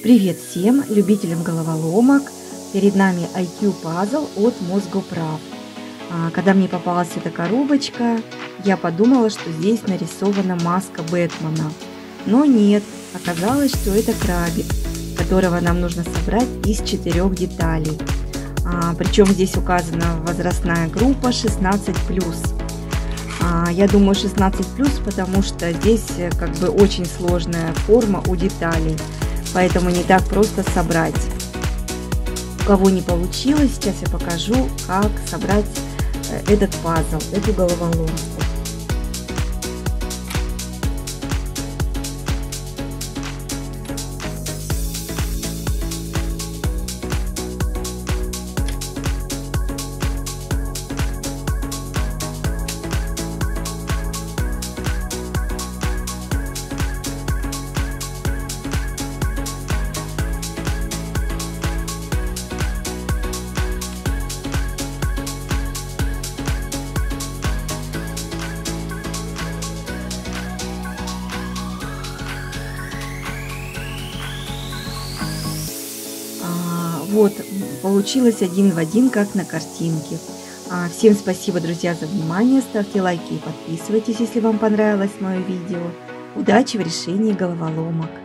Привет всем любителям головоломок! Перед нами IQ Puzzle от Mozgoprav. Когда мне попалась эта коробочка, я подумала, что здесь нарисована маска Бэтмена. Но нет, оказалось, что это крабик, которого нам нужно собрать из 4 деталей. Причем здесь указана возрастная группа 16+. Я думаю 16+, потому что здесь как бы очень сложная форма у деталей. Поэтому не так просто собрать. У кого не получилось, сейчас я покажу, как собрать этот пазл, эту головоломку. Вот, получилось один в один, как на картинке. Всем спасибо, друзья, за внимание. Ставьте лайки и подписывайтесь, если вам понравилось мое видео. Удачи в решении головоломок!